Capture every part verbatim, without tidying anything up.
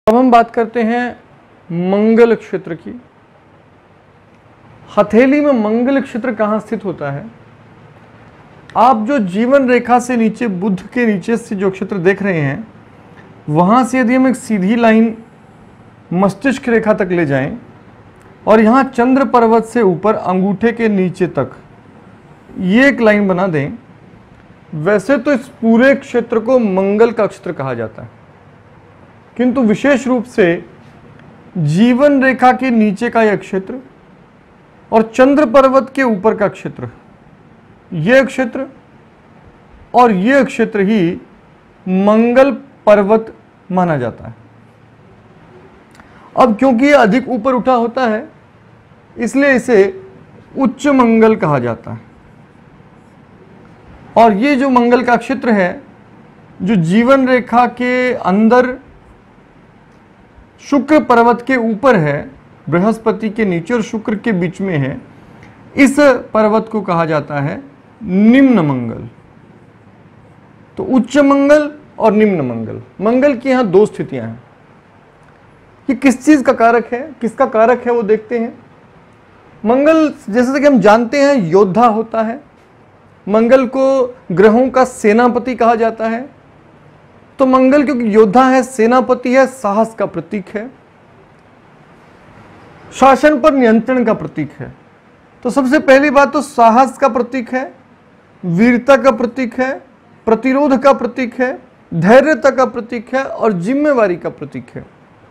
अब हम बात करते हैं मंगल क्षेत्र की। हथेली में मंगल क्षेत्र कहाँ स्थित होता है? आप जो जीवन रेखा से नीचे, बुध के नीचे से जो क्षेत्र देख रहे हैं, वहां से यदि हम एक सीधी लाइन मस्तिष्क रेखा तक ले जाएं और यहाँ चंद्र पर्वत से ऊपर अंगूठे के नीचे तक ये एक लाइन बना दें, वैसे तो इस पूरे क्षेत्र को मंगल का क्षेत्र कहा जाता है, किंतु विशेष रूप से जीवन रेखा के नीचे का यह क्षेत्र और चंद्र पर्वत के ऊपर का क्षेत्र, यह क्षेत्र और यह क्षेत्र ही मंगल पर्वत माना जाता है। अब क्योंकि यह अधिक ऊपर उठा होता है, इसलिए इसे उच्च मंगल कहा जाता है। और ये जो मंगल का क्षेत्र है, जो जीवन रेखा के अंदर शुक्र पर्वत के ऊपर है, बृहस्पति के नीचे और शुक्र के बीच में है, इस पर्वत को कहा जाता है निम्न मंगल। तो उच्च मंगल और निम्न मंगल, मंगल की यहां दो स्थितियां हैं। ये किस चीज का कारक है, किसका कारक है, वो देखते हैं। मंगल जैसे कि हम जानते हैं योद्धा होता है, मंगल को ग्रहों का सेनापति कहा जाता है। तो मंगल क्योंकि योद्धा है, सेनापति है, साहस का प्रतीक है, शासन पर नियंत्रण का प्रतीक है। तो सबसे पहली बात तो साहस का प्रतीक है, वीरता का प्रतीक है, प्रतिरोध का प्रतीक है, धैर्यता का प्रतीक है और जिम्मेवारी का प्रतीक है।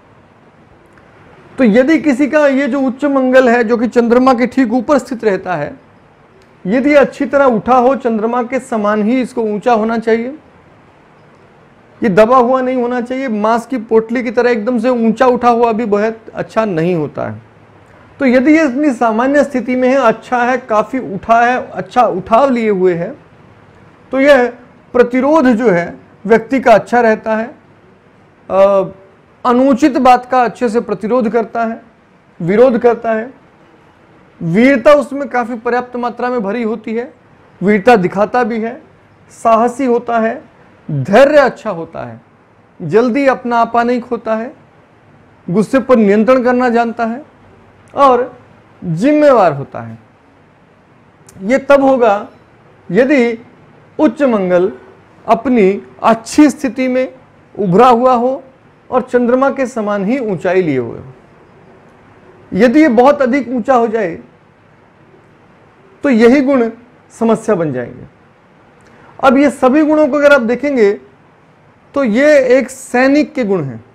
तो यदि किसी का ये जो उच्च मंगल है, जो कि चंद्रमा के ठीक ऊपर स्थित रहता है, यदि अच्छी तरह उठा हो, चंद्रमा के समान ही इसको ऊंचा होना चाहिए, ये दबा हुआ नहीं होना चाहिए, मांस की पोटली की तरह एकदम से ऊंचा उठा हुआ भी बहुत अच्छा नहीं होता है। तो यदि ये अपनी सामान्य स्थिति में है, अच्छा है, काफी उठा है, अच्छा उठाव लिए हुए है, तो यह प्रतिरोध जो है व्यक्ति का अच्छा रहता है, आ, अनुचित बात का अच्छे से प्रतिरोध करता है, विरोध करता है, वीरता उसमें काफी पर्याप्त मात्रा में भरी होती है, वीरता दिखाता भी है, साहसी होता है, धैर्य अच्छा होता है, जल्दी अपना आपा नहीं खोता है, गुस्से पर नियंत्रण करना जानता है और जिम्मेवार होता है। यह तब होगा यदि उच्च मंगल अपनी अच्छी स्थिति में उभरा हुआ हो और चंद्रमा के समान ही ऊंचाई लिए हुए हो। यदि ये बहुत अधिक ऊंचा हो जाए तो यही गुण समस्या बन जाएंगे। अब ये सभी गुणों को अगर आप देखेंगे तो ये एक सैनिक के गुण हैं।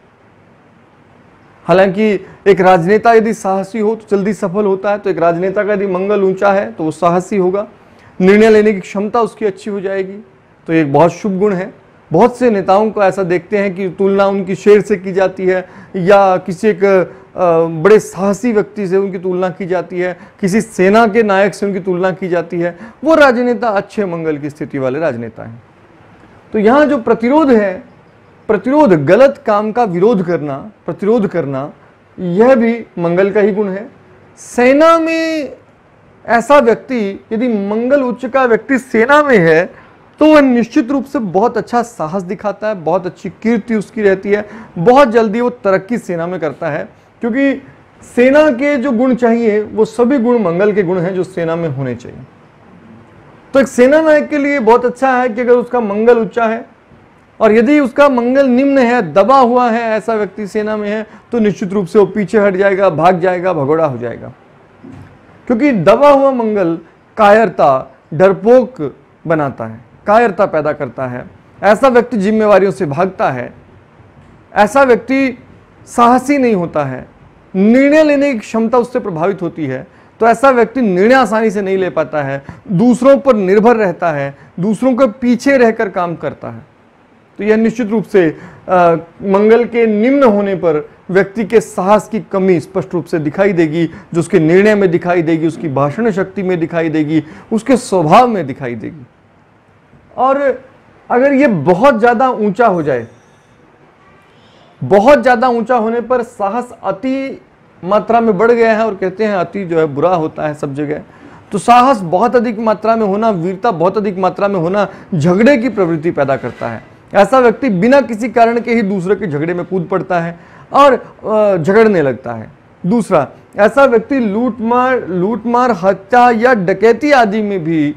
हालांकि एक राजनेता यदि साहसी हो तो जल्दी सफल होता है, तो एक राजनेता का यदि मंगल ऊंचा है तो वो साहसी होगा, निर्णय लेने की क्षमता उसकी अच्छी हो जाएगी, तो एक बहुत शुभ गुण है। बहुत से नेताओं को ऐसा देखते हैं कि तुलना उनकी शेर से की जाती है या किसी एक बड़े साहसी व्यक्ति से उनकी तुलना की जाती है, किसी सेना के नायक से उनकी तुलना की जाती है। वो राजनेता अच्छे मंगल की स्थिति वाले राजनेता हैं। तो यहाँ जो प्रतिरोध है, प्रतिरोध गलत काम का विरोध करना, प्रतिरोध करना, यह भी मंगल का ही गुण है। सेना में ऐसा व्यक्ति, यदि मंगल उच्च का व्यक्ति सेना में है तो वह निश्चित रूप से बहुत अच्छा साहस दिखाता है, बहुत अच्छी कीर्ति उसकी रहती है, बहुत जल्दी वो तरक्की सेना में करता है, क्योंकि सेना के जो गुण चाहिए वो सभी गुण मंगल के गुण हैं जो सेना में होने चाहिए। तो एक सेना नायक के लिए बहुत अच्छा है कि अगर उसका मंगल ऊंचा है, और यदि उसका मंगल निम्न है, दबा हुआ है, ऐसा व्यक्ति सेना में है, तो निश्चित रूप से वो पीछे हट जाएगा, भाग जाएगा, भगोड़ा हो जाएगा। क्योंकि दबा हुआ मंगल कायरता, डरपोक बनाता है, कायरता पैदा करता है। ऐसा व्यक्ति जिम्मेवारियों से भागता है, ऐसा व्यक्ति साहसी नहीं होता है, निर्णय लेने की क्षमता उससे प्रभावित होती है, तो ऐसा व्यक्ति निर्णय आसानी से नहीं ले पाता है, दूसरों पर निर्भर रहता है, दूसरों के पीछे रहकर काम करता है। तो यह निश्चित रूप से आ, मंगल के निम्न होने पर व्यक्ति के साहस की कमी स्पष्ट रूप से दिखाई देगी, जो उसके निर्णय में दिखाई देगी, उसकी भाषण शक्ति में दिखाई देगी, उसके स्वभाव में दिखाई देगी। और अगर ये बहुत ज्यादा ऊंचा हो जाए, बहुत ज्यादा ऊंचा होने पर साहस अति मात्रा में बढ़ गया है, और कहते हैं अति जो है बुरा होता है सब जगह, तो साहस बहुत अधिक मात्रा में होना, वीरता बहुत अधिक मात्रा में होना झगड़े की प्रवृत्ति पैदा करता है। ऐसा व्यक्ति बिना किसी कारण के ही दूसरे के झगड़े में कूद पड़ता है और झगड़ने लगता है। दूसरा, ऐसा व्यक्ति लूटमार लूटमार हत्या या डकैती आदि में भी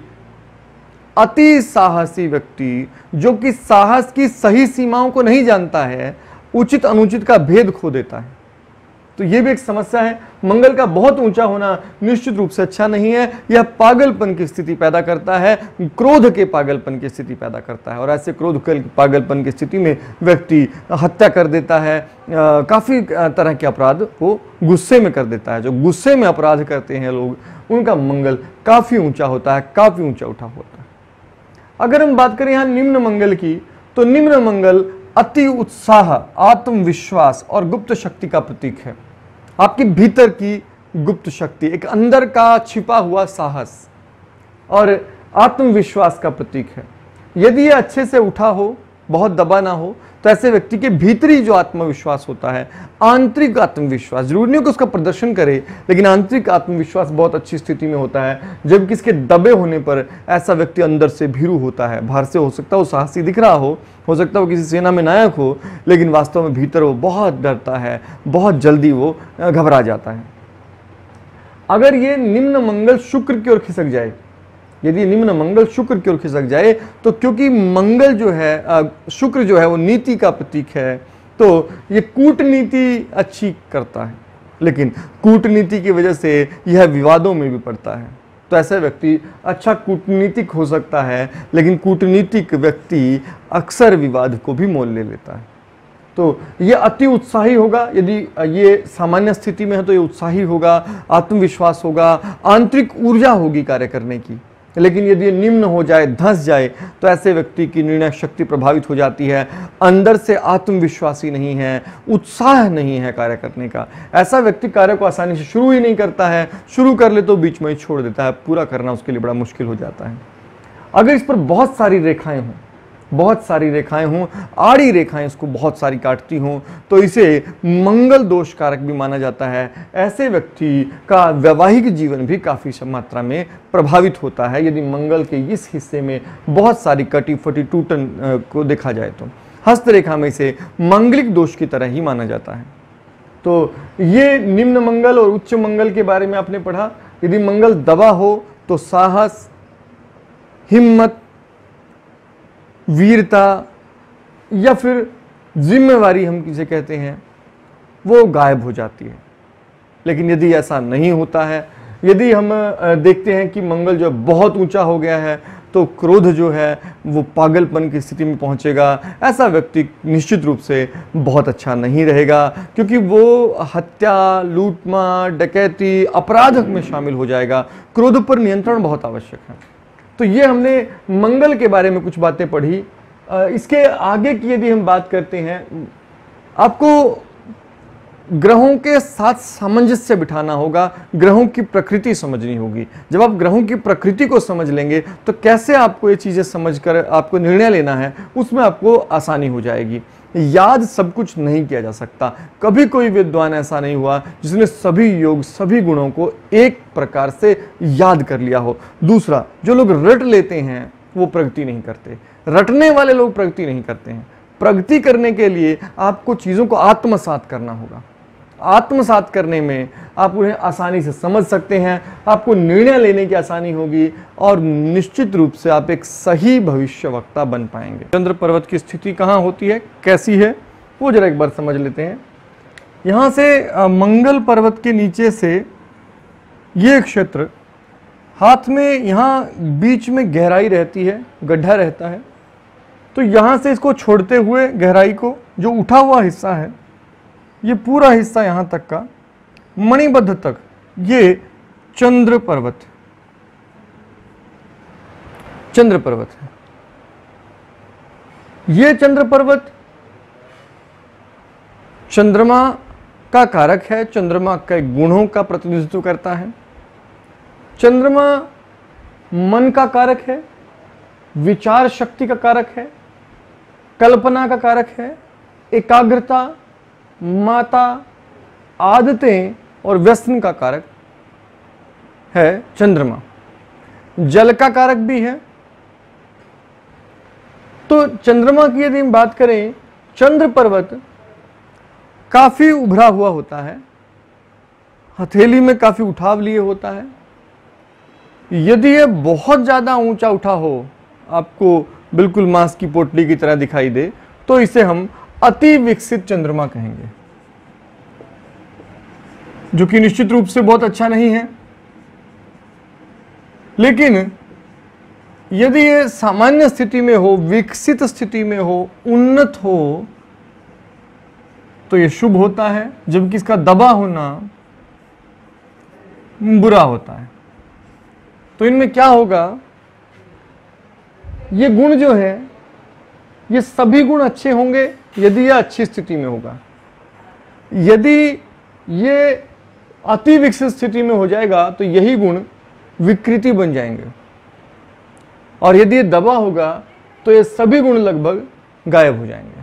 अति साहसी व्यक्ति, जो कि साहस की सही सीमाओं को नहीं जानता है, उचित अनुचित का भेद खो देता है। तो यह भी एक समस्या है। मंगल का बहुत ऊंचा होना निश्चित रूप से अच्छा नहीं है। यह पागलपन की स्थिति पैदा करता है, क्रोध के पागलपन की स्थिति पैदा करता है, और ऐसे क्रोध के पागलपन की स्थिति में व्यक्ति हत्या कर देता है, काफ़ी तरह के अपराध वो गुस्से में कर देता है। जो गुस्से में अपराध करते हैं लोग, उनका मंगल काफ़ी ऊंचा होता है, काफ़ी ऊंचा उठा होता है। अगर हम बात करें यहाँ निम्न मंगल की, तो निम्न मंगल अति उत्साह, आत्मविश्वास और गुप्त शक्ति का प्रतीक है। आपके भीतर की गुप्त शक्ति, एक अंदर का छिपा हुआ साहस और आत्मविश्वास का प्रतीक है। यदि यह अच्छे से उठा हो, बहुत दबा ना हो, तो ऐसे व्यक्ति के भीतरी जो आत्मविश्वास होता है, आंतरिक आत्मविश्वास, जरूरी नहीं कि उसका प्रदर्शन करे, लेकिन आंतरिक आत्मविश्वास बहुत अच्छी स्थिति में होता है। जब किसके दबे होने पर ऐसा व्यक्ति अंदर से भीरू होता है। बाहर से हो सकता है वो साहसी दिख रहा हो हो सकता है वो किसी सेना में नायक हो, लेकिन वास्तव में भीतर वो बहुत डरता है, बहुत जल्दी वो घबरा जाता है। अगर ये निम्न मंगल शुक्र की ओर खिसक जाए, यदि निम्न मंगल शुक्र की ओर खिसक जाए, तो क्योंकि मंगल जो है, शुक्र जो है वो नीति का प्रतीक है, तो ये कूटनीति अच्छी करता है, लेकिन कूटनीति की वजह से यह विवादों में भी पड़ता है। तो ऐसा व्यक्ति अच्छा कूटनीतिक हो सकता है, लेकिन कूटनीतिक व्यक्ति अक्सर विवाद को भी मोल ले लेता है। तो ये अति उत्साही होगा। यदि ये सामान्य स्थिति में है तो ये उत्साही होगा, आत्मविश्वास होगा, आंतरिक ऊर्जा होगी कार्य करने की। लेकिन यदि ये निम्न हो जाए, धंस जाए, तो ऐसे व्यक्ति की निर्णय शक्ति प्रभावित हो जाती है, अंदर से आत्मविश्वासी नहीं है, उत्साह नहीं है कार्य करने का। ऐसा व्यक्ति कार्य को आसानी से शुरू ही नहीं करता है, शुरू कर ले तो बीच में ही छोड़ देता है, पूरा करना उसके लिए बड़ा मुश्किल हो जाता है। अगर इस पर बहुत सारी रेखाएं हों, बहुत सारी रेखाएं हों, आड़ी रेखाएं इसको बहुत सारी काटती हों, तो इसे मंगल दोष कारक भी माना जाता है। ऐसे व्यक्ति का वैवाहिक जीवन भी काफ़ी मात्रा में प्रभावित होता है, यदि मंगल के इस हिस्से में बहुत सारी कटी फटी टूटन को देखा जाए तो। हस्तरेखा में इसे मांगलिक दोष की तरह ही माना जाता है। तो ये निम्न मंगल और उच्च मंगल के बारे में आपने पढ़ा। यदि मंगल दबा हो तो साहस, हिम्मत, वीरता या फिर जिम्मेवारी हम किसे कहते हैं, वो गायब हो जाती है। लेकिन यदि ऐसा नहीं होता है, यदि हम देखते हैं कि मंगल जो बहुत ऊंचा हो गया है, तो क्रोध जो है वो पागलपन की स्थिति में पहुंचेगा। ऐसा व्यक्ति निश्चित रूप से बहुत अच्छा नहीं रहेगा, क्योंकि वो हत्या, लूटमार, डकैती, अपराध में शामिल हो जाएगा। क्रोध पर नियंत्रण बहुत आवश्यक है। तो ये हमने मंगल के बारे में कुछ बातें पढ़ी। इसके आगे की यदि हम बात करते हैं, आपको ग्रहों के साथ सामंजस्य बिठाना होगा, ग्रहों की प्रकृति समझनी होगी। जब आप ग्रहों की प्रकृति को समझ लेंगे तो कैसे आपको ये चीज़ें समझकर आपको निर्णय लेना है, उसमें आपको आसानी हो जाएगी। याद सब कुछ नहीं किया जा सकता। कभी कोई विद्वान ऐसा नहीं हुआ जिसने सभी योग, सभी गुणों को एक प्रकार से याद कर लिया हो। दूसरा, जो लोग रट लेते हैं वो प्रगति नहीं करते। रटने वाले लोग प्रगति नहीं करते हैं। प्रगति करने के लिए आपको चीज़ों को आत्मसात करना होगा। आत्मसात करने में आप उन्हें आसानी से समझ सकते हैं, आपको निर्णय लेने की आसानी होगी, और निश्चित रूप से आप एक सही भविष्यवक्ता बन पाएंगे। चंद्र पर्वत की स्थिति कहाँ होती है, कैसी है, वो जरा एक बार समझ लेते हैं। यहाँ से मंगल पर्वत के नीचे से ये क्षेत्र, हाथ में यहाँ बीच में गहराई रहती है, गड्ढा रहता है। तो यहाँ से इसको छोड़ते हुए गहराई को, जो उठा हुआ हिस्सा है, ये पूरा हिस्सा यहाँ तक का मणिबद्ध तक, ये चंद्र पर्वत चंद्र पर्वत है। ये चंद्र पर्वत चंद्रमा का कारक है, चंद्रमा के गुणों का प्रतिनिधित्व करता है। चंद्रमा मन का कारक है, विचार शक्ति का कारक है, कल्पना का कारक है, एकाग्रता, माता, आदतें और व्यसन का कारक है चंद्रमा। जल का कारक भी है, तो चंद्रमा की यदि हम बात करें, चंद्र पर्वत काफी उभरा हुआ होता है, हथेली में काफी उठाव लिए होता है। यदि यह बहुत ज्यादा ऊंचा उठा हो, आपको बिल्कुल मांस की पोटली की तरह दिखाई दे, तो इसे हम अति विकसित चंद्रमा कहेंगे, जो कि निश्चित रूप से बहुत अच्छा नहीं है। लेकिन यदि ये सामान्य स्थिति में हो, विकसित स्थिति में हो, उन्नत हो, तो ये शुभ होता है, जबकि इसका दबा होना बुरा होता है। तो इनमें क्या होगा, ये गुण जो है, ये सभी गुण अच्छे होंगे यदि यह अच्छी स्थिति में होगा। यदि ये अति विकसित स्थिति में हो जाएगा तो यही गुण विकृति बन जाएंगे, और यदि ये दबा होगा तो ये सभी गुण लगभग गायब हो जाएंगे।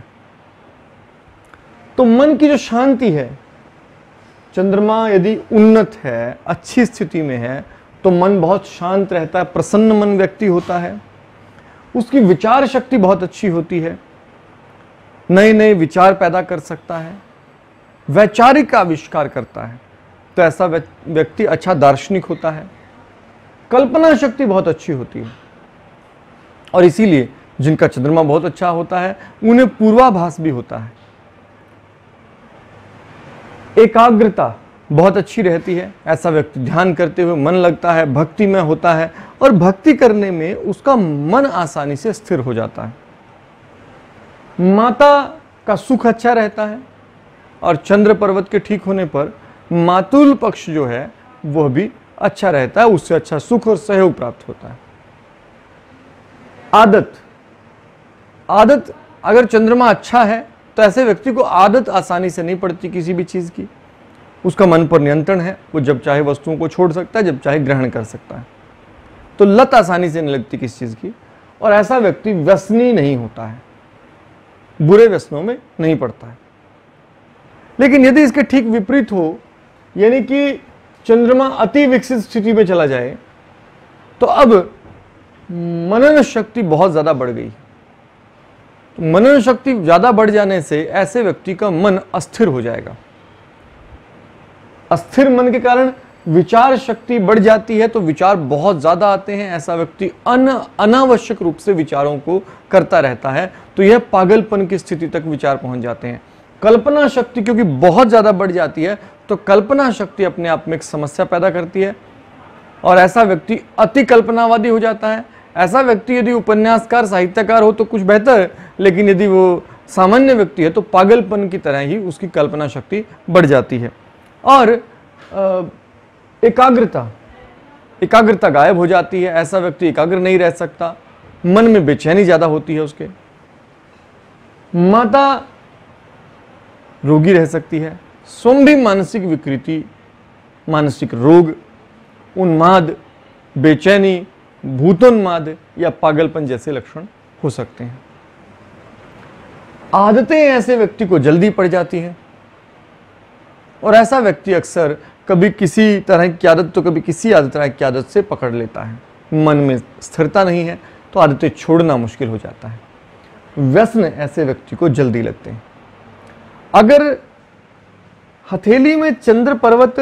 तो मन की जो शांति है, चंद्रमा यदि उन्नत है, अच्छी स्थिति में है, तो मन बहुत शांत रहता है, प्रसन्न मन व्यक्ति होता है, उसकी विचार शक्ति बहुत अच्छी होती है, नए नए विचार पैदा कर सकता है, वैचारिक आविष्कार करता है। तो ऐसा व्यक्ति अच्छा दार्शनिक होता है, कल्पना शक्ति बहुत अच्छी होती है, और इसीलिए जिनका चंद्रमा बहुत अच्छा होता है उन्हें पूर्वाभास भी होता है। एकाग्रता बहुत अच्छी रहती है, ऐसा व्यक्ति ध्यान करते हुए मन लगता है, भक्ति में होता है, और भक्ति करने में उसका मन आसानी से स्थिर हो जाता है। माता का सुख अच्छा रहता है, और चंद्र पर्वत के ठीक होने पर मातुल पक्ष जो है वह भी अच्छा रहता है, उससे अच्छा सुख और सहयोग प्राप्त होता है। आदत आदत अगर चंद्रमा अच्छा है तो ऐसे व्यक्ति को आदत आसानी से नहीं पड़ती किसी भी चीज की, उसका मन पर नियंत्रण है, वो जब चाहे वस्तुओं को छोड़ सकता है, जब चाहे ग्रहण कर सकता है। तो लत आसानी से नहीं लगती किसी चीज की, और ऐसा व्यक्ति व्यसनी नहीं होता है, बुरे व्यसनों में नहीं पड़ता है। लेकिन यदि इसके ठीक विपरीत हो, यानी कि चंद्रमा अति विकसित स्थिति में चला जाए, तो अब मनन शक्ति बहुत ज्यादा बढ़ गई। तो मनन शक्ति ज्यादा बढ़ जाने से ऐसे व्यक्ति का मन अस्थिर हो जाएगा। अस्थिर मन के कारण विचार शक्ति बढ़ जाती है, तो विचार बहुत ज्यादा आते हैं, ऐसा व्यक्ति अन अनावश्यक रूप से विचारों को करता रहता है, तो यह पागलपन की स्थिति तक विचार पहुंच जाते हैं। कल्पना शक्ति क्योंकि बहुत ज्यादा बढ़ जाती है, तो कल्पना शक्ति अपने आप में एक समस्या पैदा करती है, और ऐसा व्यक्ति अति कल्पनावादी हो जाता है। ऐसा व्यक्ति यदि उपन्यासकार, साहित्यकार हो तो कुछ बेहतर है, लेकिन यदि वो सामान्य व्यक्ति है तो पागलपन की तरह ही उसकी कल्पना शक्ति बढ़ जाती है। और एकाग्रता एकाग्रता गायब हो जाती है, ऐसा व्यक्ति एकाग्र नहीं रह सकता, मन में बेचैनी ज्यादा होती है उसके। माता रोगी रह सकती है, स्वयं भी मानसिक विकृति, मानसिक रोग, उन्माद, बेचैनी, भूतोन्माद या पागलपन जैसे लक्षण हो सकते हैं। आदतें ऐसे व्यक्ति को जल्दी पड़ जाती हैं, और ऐसा व्यक्ति अक्सर कभी किसी तरह की आदत तो कभी किसी आदत तरह की आदत से पकड़ लेता है। मन में स्थिरता नहीं है तो आदतें छोड़ना मुश्किल हो जाता है। व्यसन ऐसे व्यक्ति को जल्दी लगते हैं। अगर हथेली में चंद्र पर्वत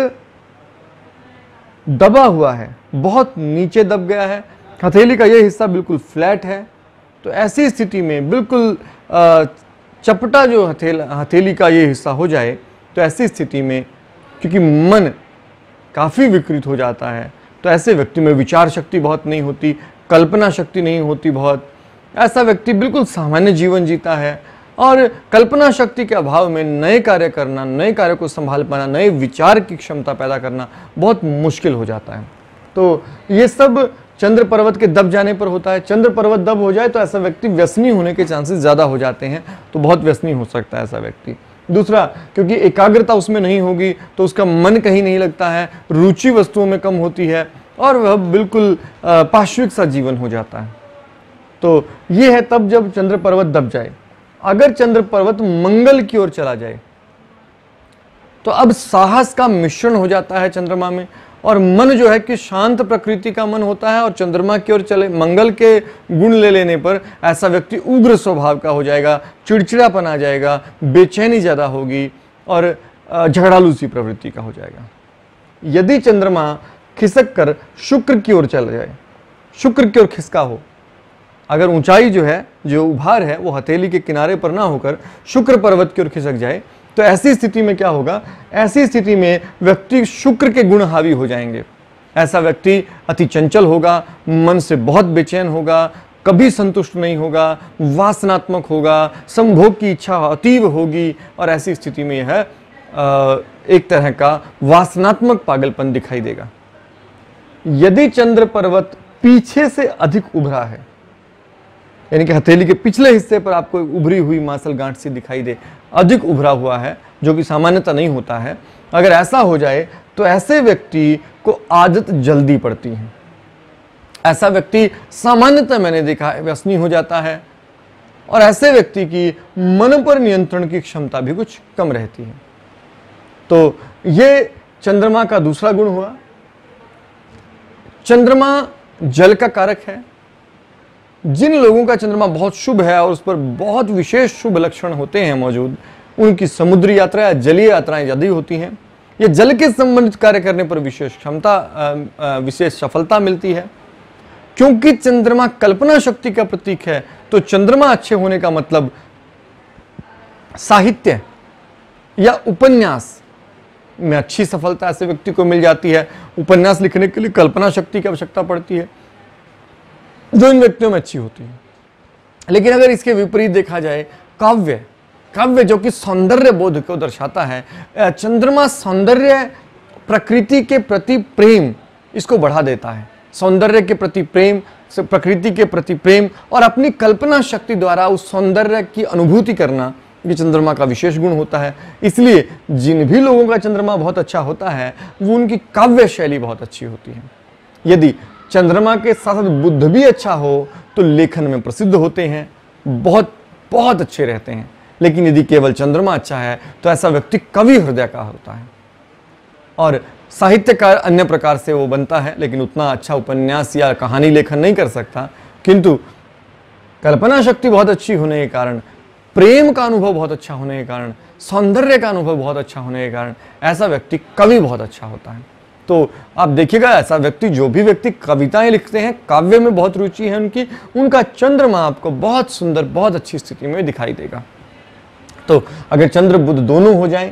दबा हुआ है, बहुत नीचे दब गया है, हथेली का यह हिस्सा बिल्कुल फ्लैट है, तो ऐसी स्थिति में बिल्कुल चपटा जो हथेला हथेली का ये हिस्सा हो जाए, तो ऐसी स्थिति में क्योंकि मन काफ़ी विकृत हो जाता है, तो ऐसे व्यक्ति में विचार शक्ति बहुत नहीं होती, कल्पना शक्ति नहीं होती बहुत। ऐसा व्यक्ति बिल्कुल सामान्य जीवन जीता है, और कल्पना शक्ति के अभाव में नए कार्य करना, नए कार्य को संभाल पाना, नए विचार की क्षमता पैदा करना बहुत मुश्किल हो जाता है। तो ये सब चंद्र पर्वत के दब जाने पर होता है। चंद्र पर्वत दब हो जाए तो ऐसा व्यक्ति व्यसनी होने के चांसेस ज़्यादा हो जाते हैं, तो बहुत व्यसनी हो सकता है ऐसा व्यक्ति। दूसरा, क्योंकि एकाग्रता उसमें नहीं होगी तो उसका मन कहीं नहीं लगता है, रुचि वस्तुओं में कम होती है, और वह बिल्कुल पाश्विक सा जीवन हो जाता है। तो ये है तब जब चंद्र पर्वत दब जाए। अगर चंद्र पर्वत मंगल की ओर चला जाए तो अब साहस का मिश्रण हो जाता है चंद्रमा में, और मन जो है कि शांत प्रकृति का मन होता है और चंद्रमा की ओर चले मंगल के गुण ले लेने पर ऐसा व्यक्ति उग्र स्वभाव का हो जाएगा, चिड़चिड़ापन आ जाएगा, बेचैनी ज़्यादा होगी और झगड़ालू सी प्रवृत्ति का हो जाएगा। यदि चंद्रमा खिसक कर शुक्र की ओर चल जाए, शुक्र की ओर खिसका हो, अगर ऊंचाई जो है, जो उभार है वो हथेली के किनारे पर ना होकर शुक्र पर्वत की ओर खिसक जाए, तो ऐसी स्थिति में क्या होगा? ऐसी स्थिति में व्यक्ति शुक्र के गुण हावी हो जाएंगे। ऐसा व्यक्ति अति चंचल होगा, मन से बहुत बेचैन होगा, कभी संतुष्ट नहीं होगा, वासनात्मक होगा, संभोग की इच्छा अतीव होगी और ऐसी स्थिति में यह एक तरह का वासनात्मक पागलपन दिखाई देगा। यदि चंद्र पर्वत पीछे से अधिक उभरा है, यानी कि हथेली के पिछले हिस्से पर आपको उभरी हुई मांसल गांठ सी दिखाई दे, अधिक उभरा हुआ है, जो कि सामान्यतः नहीं होता है, अगर ऐसा हो जाए तो ऐसे व्यक्ति को आदत जल्दी पड़ती है। ऐसा व्यक्ति सामान्यतः मैंने देखा है व्यसनी हो जाता है और ऐसे व्यक्ति की मन पर नियंत्रण की क्षमता भी कुछ कम रहती है। तो ये चंद्रमा का दूसरा गुण हुआ। चंद्रमा जल का कारक है। जिन लोगों का चंद्रमा बहुत शुभ है और उस पर बहुत विशेष शुभ लक्षण होते हैं मौजूद, उनकी समुद्री यात्रा या जलीय यात्राएं ज़्यादा होती हैं। ये जल के संबंधित कार्य करने पर विशेष क्षमता, विशेष सफलता मिलती है। क्योंकि चंद्रमा कल्पना शक्ति का प्रतीक है, तो चंद्रमा अच्छे होने का मतलब साहित्य या उपन्यास में अच्छी सफलता ऐसे व्यक्ति को मिल जाती है। उपन्यास लिखने के लिए कल्पना शक्ति की आवश्यकता पड़ती है, जो इन व्यक्तियों में अच्छी होती है। लेकिन अगर इसके विपरीत देखा जाए, काव्य काव्य जो कि सौंदर्य बोध को दर्शाता है, चंद्रमा सौंदर्य, प्रकृति के प्रति प्रेम इसको बढ़ा देता है। सौंदर्य के प्रति प्रेम, प्रकृति के प्रति प्रेम और अपनी कल्पना शक्ति द्वारा उस सौंदर्य की अनुभूति करना, ये चंद्रमा का विशेष गुण होता है। इसलिए जिन भी लोगों का चंद्रमा बहुत अच्छा होता है, वो उनकी काव्य शैली बहुत अच्छी होती है। यदि चंद्रमा के साथ साथ बुध भी अच्छा हो तो लेखन में प्रसिद्ध होते हैं, बहुत बहुत अच्छे रहते हैं। लेकिन यदि केवल चंद्रमा अच्छा है तो ऐसा व्यक्ति कवि हृदय का होता है और साहित्यकार अन्य प्रकार से वो बनता है, लेकिन उतना अच्छा उपन्यास या कहानी लेखन नहीं कर सकता। किंतु कल्पना शक्ति बहुत अच्छी होने के कारण, प्रेम का अनुभव बहुत अच्छा होने के कारण, सौंदर्य का अनुभव बहुत अच्छा होने के कारण ऐसा व्यक्ति कवि बहुत अच्छा होता है। तो आप देखिएगा, ऐसा व्यक्ति, जो भी व्यक्ति कविताएं लिखते हैं, काव्य में बहुत रुचि है उनकी, उनका चंद्रमा आपको बहुत सुंदर, बहुत अच्छी स्थिति में दिखाई देगा। तो अगर चंद्र बुध दोनों हो जाएं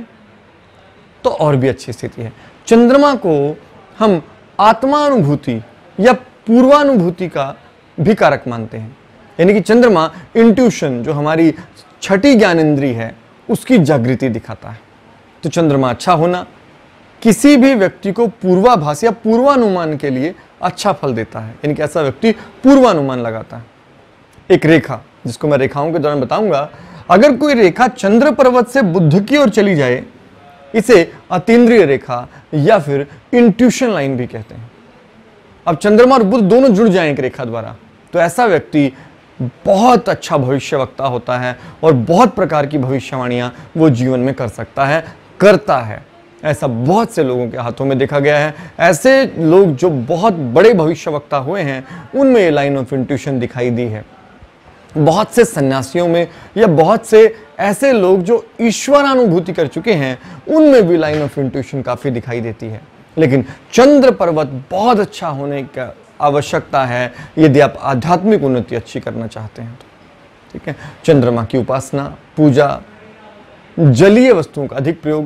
तो और भी अच्छी स्थिति है। चंद्रमा को हम आत्मानुभूति या पूर्वानुभूति का भी कारक मानते हैं, यानी कि चंद्रमा इंट्यूशन, जो हमारी छठी ज्ञानेंद्री है, उसकी जागृति दिखाता है। तो चंद्रमा अच्छा होना किसी भी व्यक्ति को पूर्वाभास या पूर्वानुमान के लिए अच्छा फल देता है, यानी कि ऐसा व्यक्ति पूर्वानुमान लगाता है। एक रेखा, जिसको मैं रेखाओं के दौरान बताऊंगा, अगर कोई रेखा चंद्र पर्वत से बुध की ओर चली जाए, इसे अतीन्द्रिय रेखा या फिर इंट्यूशन लाइन भी कहते हैं। अब चंद्रमा और बुध दोनों जुड़ जाएं एक रेखा द्वारा, तो ऐसा व्यक्ति बहुत अच्छा भविष्यवक्ता होता है और बहुत प्रकार की भविष्यवाणियां वो जीवन में कर सकता है, करता है। ऐसा बहुत से लोगों के हाथों में देखा गया है। ऐसे लोग जो बहुत बड़े भविष्यवक्ता हुए हैं, उनमें ये लाइन ऑफ इंट्यूशन दिखाई दी है। बहुत से सन्यासियों में या बहुत से ऐसे लोग जो ईश्वरानुभूति कर चुके हैं, उनमें भी लाइन ऑफ इंट्यूशन काफी दिखाई देती है। लेकिन चंद्र पर्वत बहुत अच्छा होने का आवश्यकता है यदि आप आध्यात्मिक उन्नति अच्छी करना चाहते हैं तो। ठीक है, चंद्रमा की उपासना, पूजा, जलीय वस्तुओं का अधिक प्रयोग,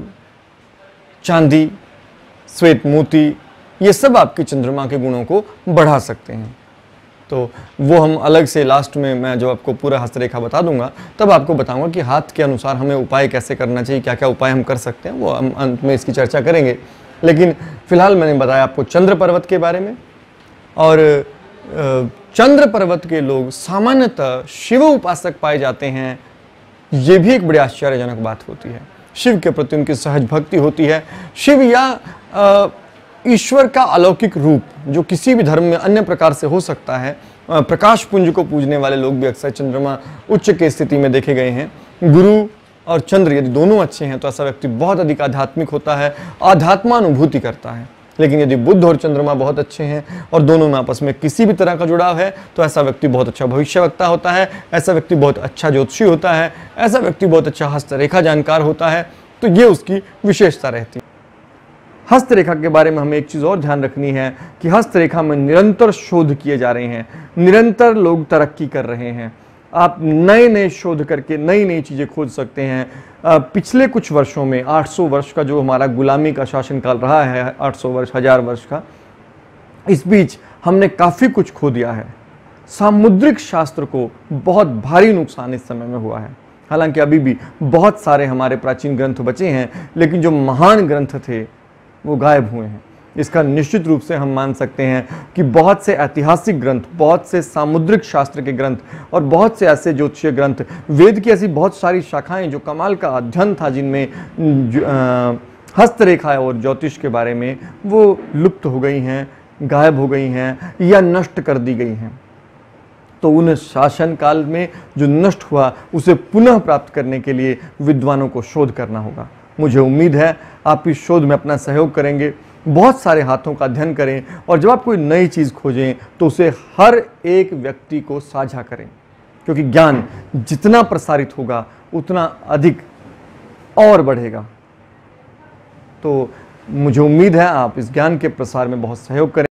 चांदी, श्वेत मोती, ये सब आपके चंद्रमा के गुणों को बढ़ा सकते हैं। तो वो हम अलग से लास्ट में, मैं जो आपको पूरा हस्तरेखा बता दूंगा, तब आपको बताऊंगा कि हाथ के अनुसार हमें उपाय कैसे करना चाहिए, क्या क्या उपाय हम कर सकते हैं, वो हम अंत में इसकी चर्चा करेंगे। लेकिन फिलहाल मैंने बताया आपको चंद्र पर्वत के बारे में। और चंद्र पर्वत के लोग सामान्यतः शिव उपासक पाए जाते हैं। ये भी एक बड़ी आश्चर्यजनक बात होती है। शिव के प्रति उनकी सहज भक्ति होती है। शिव या ईश्वर का अलौकिक रूप, जो किसी भी धर्म में अन्य प्रकार से हो सकता है, प्रकाश पुंज को पूजने वाले लोग भी अक्सर चंद्रमा उच्च की स्थिति में देखे गए हैं। गुरु और चंद्र यदि दोनों अच्छे हैं तो ऐसा व्यक्ति बहुत अधिक आध्यात्मिक होता है, आध्यात्मानुभूति करता है। लेकिन यदि बुध और चंद्रमा बहुत अच्छे हैं और दोनों में आपस में किसी भी तरह का जुड़ाव है तो ऐसा व्यक्ति बहुत अच्छा भविष्यवक्ता होता है, ऐसा व्यक्ति बहुत अच्छा ज्योतिषी होता है, ऐसा व्यक्ति बहुत अच्छा हस्तरेखा जानकार होता है। तो ये उसकी विशेषता रहती है। हस्तरेखा के बारे में हमें एक चीज़ और ध्यान रखनी है कि हस्तरेखा में निरंतर शोध किए जा रहे हैं, निरंतर लोग तरक्की कर रहे हैं। आप नए नए शोध करके नई नई चीज़ें खोज सकते हैं। पिछले कुछ वर्षों में आठ सौ वर्ष का जो हमारा गुलामी का शासनकाल रहा है, आठ सौ वर्ष, हजार वर्ष का, इस बीच हमने काफ़ी कुछ खो दिया है। सामुद्रिक शास्त्र को बहुत भारी नुकसान इस समय में हुआ है। हालांकि अभी भी बहुत सारे हमारे प्राचीन ग्रंथ बचे हैं, लेकिन जो महान ग्रंथ थे वो गायब हुए हैं। इसका निश्चित रूप से हम मान सकते हैं कि बहुत से ऐतिहासिक ग्रंथ, बहुत से सामुद्रिक शास्त्र के ग्रंथ और बहुत से ऐसे ज्योतिषीय ग्रंथ, वेद की ऐसी बहुत सारी शाखाएं जो कमाल का अध्ययन था, जिनमें हस्तरेखा और ज्योतिष के बारे में, वो लुप्त हो गई हैं, गायब हो गई हैं या नष्ट कर दी गई हैं। तो उन शासन काल में जो नष्ट हुआ उसे पुनः प्राप्त करने के लिए विद्वानों को शोध करना होगा। मुझे उम्मीद है आप इस शोध में अपना सहयोग करेंगे, बहुत सारे हाथों का अध्ययन करें और जब आप कोई नई चीज़ खोजें तो उसे हर एक व्यक्ति को साझा करें, क्योंकि ज्ञान जितना प्रसारित होगा उतना अधिक और बढ़ेगा। तो मुझे उम्मीद है आप इस ज्ञान के प्रसार में बहुत सहयोग करें।